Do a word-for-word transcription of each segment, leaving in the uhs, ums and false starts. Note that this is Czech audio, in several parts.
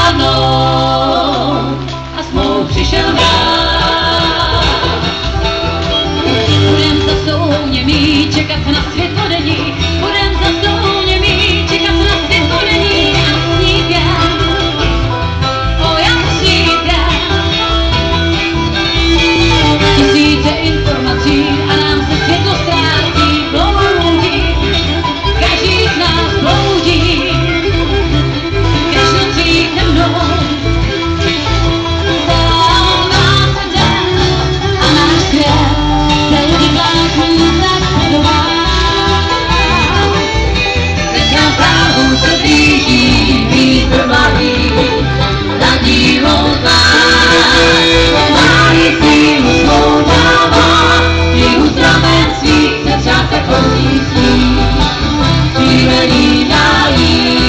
mnou a smlouv přišel mráz. Budem za souněmí čekat na světlo denní, budem za souněmí čekat na světlo denní a snít jen, o já snít jen. Tisíce informací a nám se světlo ztrácí, bloudí, každý z nás bloudí, kež nocí temnou. Sám nás den a náš svět se lidi bláznů tak podobá. Teď na Prahu se blíží vítr mladý, nad dílou znáš, pomáhí sílu svou dává, i uzdraven svých se třáse proudí sní, přívelí dálí.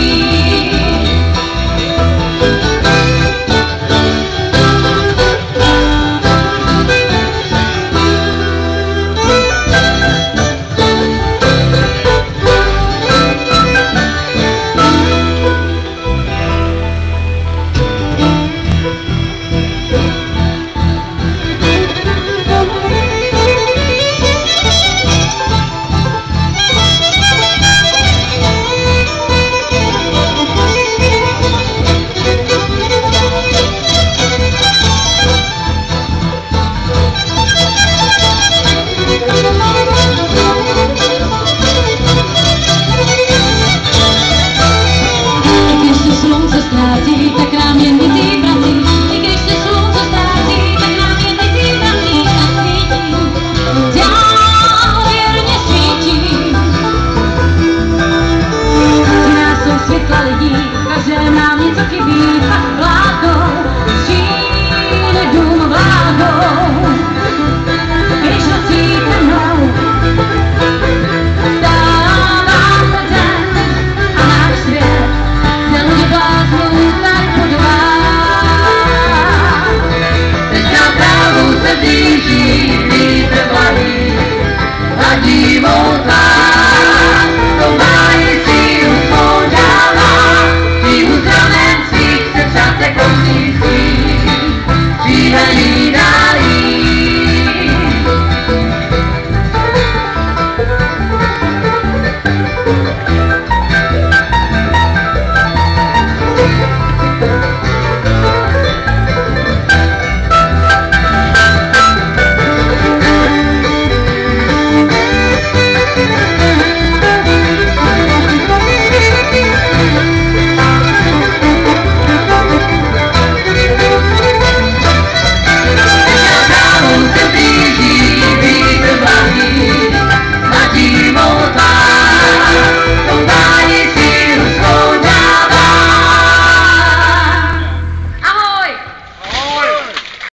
Když se slunce ztrácí, tak